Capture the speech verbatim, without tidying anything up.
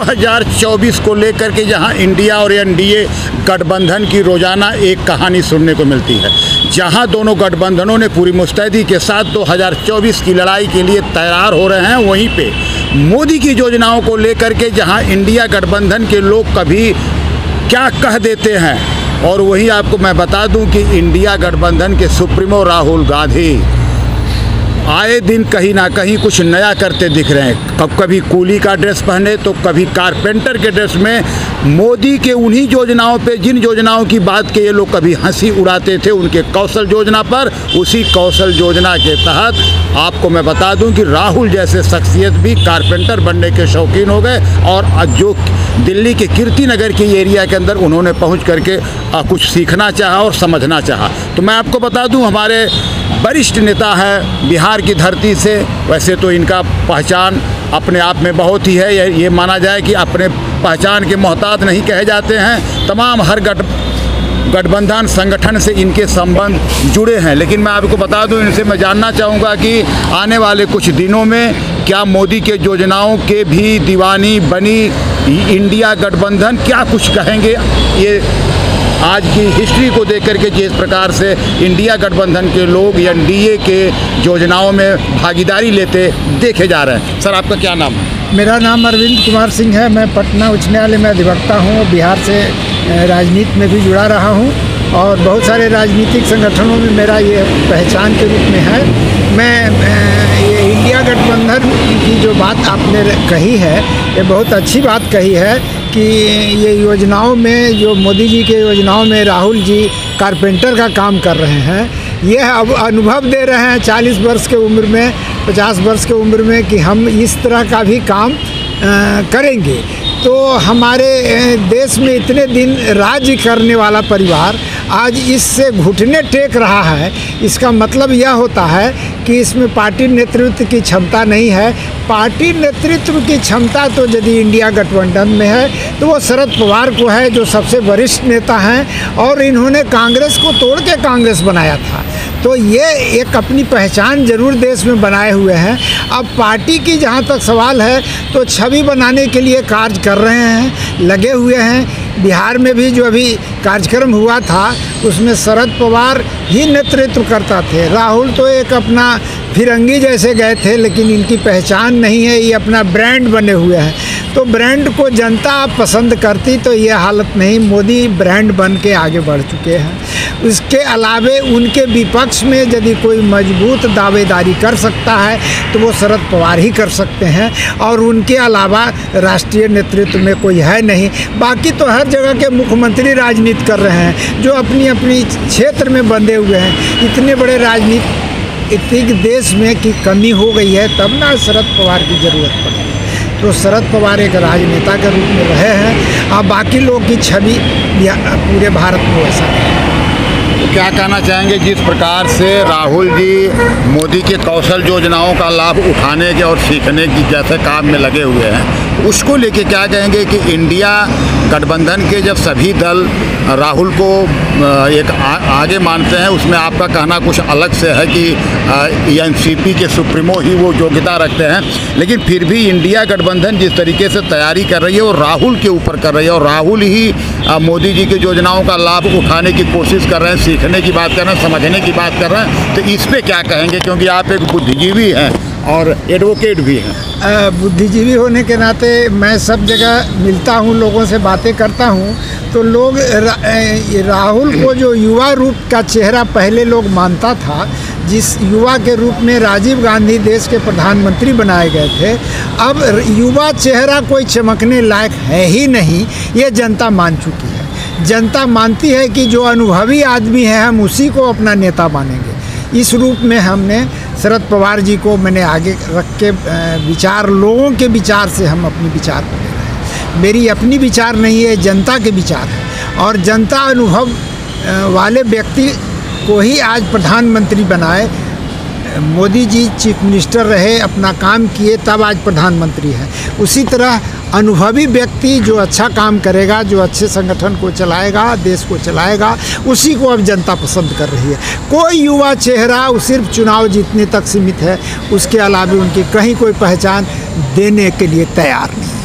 हज़ार चौबीस को लेकर के जहां इंडिया और एनडीए गठबंधन की रोज़ाना एक कहानी सुनने को मिलती है, जहां दोनों गठबंधनों ने पूरी मुस्तैदी के साथ दो हज़ार चौबीस की लड़ाई के लिए तैयार हो रहे हैं, वहीं पे मोदी की योजनाओं को लेकर के जहां इंडिया गठबंधन के लोग कभी क्या कह देते हैं, और वहीं आपको मैं बता दूं कि इंडिया गठबंधन के सुप्रीमो राहुल गांधी आए दिन कहीं ना कहीं कुछ नया करते दिख रहे हैं। कब कभी कूली का ड्रेस पहने तो कभी कारपेंटर के ड्रेस में मोदी के उन्हीं योजनाओं पे, जिन योजनाओं की बात के ये लोग कभी हंसी उड़ाते थे उनके कौशल योजना पर, उसी कौशल योजना के तहत आपको मैं बता दूं कि राहुल जैसे शख्सियत भी कारपेंटर बनने के शौकीन हो गए, और जो दिल्ली के कीर्ति नगर के एरिया के अंदर उन्होंने पहुँच करके कुछ सीखना चाहा और समझना चाहा। तो मैं आपको बता दूँ, हमारे वरिष्ठ नेता है बिहार की धरती से, वैसे तो इनका पहचान अपने आप में बहुत ही है, ये माना जाए कि अपने पहचान के मोहताज नहीं कहे जाते हैं। तमाम हर गठ गठबंधन संगठन से इनके संबंध जुड़े हैं, लेकिन मैं आपको बता दूं, इनसे मैं जानना चाहूँगा कि आने वाले कुछ दिनों में क्या मोदी के योजनाओं के भी दीवानी बनी इंडिया गठबंधन, क्या कुछ कहेंगे ये आज की हिस्ट्री को देख करके, जिस प्रकार से इंडिया गठबंधन के लोग एनडीए के योजनाओं में भागीदारी लेते देखे जा रहे हैं। सर, आपका क्या नाम है? मेरा नाम अरविंद कुमार सिंह है। मैं पटना उच्च न्यायालय में अधिवक्ता हूँ। बिहार से राजनीति में भी जुड़ा रहा हूँ और बहुत सारे राजनीतिक संगठनों में मेरा ये पहचान के रूप में है। मैं ये इंडिया गठबंधन की जो बात आपने कही है, ये बहुत अच्छी बात कही है कि ये योजनाओं में, जो मोदी जी के योजनाओं में राहुल जी कारपेंटर का काम कर रहे हैं, ये अब अनुभव दे रहे हैं चालीस वर्ष के उम्र में, पचास वर्ष के उम्र में, कि हम इस तरह का भी काम आ, करेंगे। तो हमारे देश में इतने दिन राज्य करने वाला परिवार आज इससे घुटने टेक रहा है, इसका मतलब यह होता है कि इसमें पार्टी नेतृत्व की क्षमता नहीं है। पार्टी नेतृत्व की क्षमता तो यदि इंडिया गठबंधन में है तो वो शरद पवार को है, जो सबसे वरिष्ठ नेता हैं, और इन्होंने कांग्रेस को तोड़ के कांग्रेस बनाया था। तो ये एक अपनी पहचान जरूर देश में बनाए हुए हैं। अब पार्टी की जहाँ तक सवाल है, तो छवि बनाने के लिए कार्य कर रहे हैं, लगे हुए हैं। बिहार में भी जो अभी कार्यक्रम हुआ था, उसमें शरद पवार ही नेतृत्व करता थे। राहुल तो एक अपना फिरंगी जैसे गए थे, लेकिन इनकी पहचान नहीं है, ये अपना ब्रांड बने हुए हैं। तो ब्रांड को जनता पसंद करती तो ये हालत नहीं, मोदी ब्रांड बन के आगे बढ़ चुके हैं। उसके अलावे उनके विपक्ष में यदि कोई मजबूत दावेदारी कर सकता है तो वो शरद पवार ही कर सकते हैं, और उनके अलावा राष्ट्रीय नेतृत्व में कोई है नहीं। बाकी तो हर जगह के मुख्यमंत्री राजनीति कर रहे हैं, जो अपनी अपनी क्षेत्र में बंधे हुए हैं। इतने बड़े राजनीतिक देश में की कमी हो गई है, तब ना शरद पवार की ज़रूरत पड़ी। तो शरद पवार एक राजनेता के रूप में रहे हैं। अब बाकी लोग की छवि पूरे भारत में वैसा है। तो क्या कहना चाहेंगे, जिस प्रकार से राहुल जी मोदी के कौशल योजनाओं का लाभ उठाने के और सीखने की जैसे काम में लगे हुए हैं, उसको लेके क्या कहेंगे कि इंडिया गठबंधन के जब सभी दल राहुल को एक आ, आगे मानते हैं, उसमें आपका कहना कुछ अलग से है कि एनसीपी के सुप्रीमो ही वो योग्यता रखते हैं, लेकिन फिर भी इंडिया गठबंधन जिस तरीके से तैयारी कर रही है वो राहुल के ऊपर कर रही है, और राहुल ही मोदी जी की योजनाओं का लाभ उठाने की कोशिश कर रहे हैं, सीखने की बात कर रहे हैं, समझने की बात कर रहे हैं। तो इस पर क्या कहेंगे, क्योंकि आप एक बुद्धिजीवी हैं और एडवोकेट भी हैं? बुद्धिजीवी होने के नाते मैं सब जगह मिलता हूँ, लोगों से बातें करता हूँ, तो लोग रा, राहुल को जो युवा रूप का चेहरा पहले लोग मानता था, जिस युवा के रूप में राजीव गांधी देश के प्रधानमंत्री बनाए गए थे, अब युवा चेहरा कोई चमकने लायक है ही नहीं, ये जनता मान चुकी है। जनता मानती है कि जो अनुभवी आदमी है, हम उसी को अपना नेता मानेंगे। इस रूप में हमने शरद पवार जी को मैंने आगे रख के विचार, लोगों के विचार से हम अपनी विचार को ले रहे हैं। मेरी अपनी विचार नहीं है, जनता के विचार है, और जनता अनुभव वाले व्यक्ति को ही आज प्रधानमंत्री बनाए। मोदी जी चीफ मिनिस्टर रहे, अपना काम किए, तब आज प्रधानमंत्री हैं। उसी तरह अनुभवी व्यक्ति जो अच्छा काम करेगा, जो अच्छे संगठन को चलाएगा, देश को चलाएगा, उसी को अब जनता पसंद कर रही है। कोई युवा चेहरा सिर्फ चुनाव जीतने तक सीमित है, उसके अलावा उनकी कहीं कोई पहचान देने के लिए तैयार नहीं।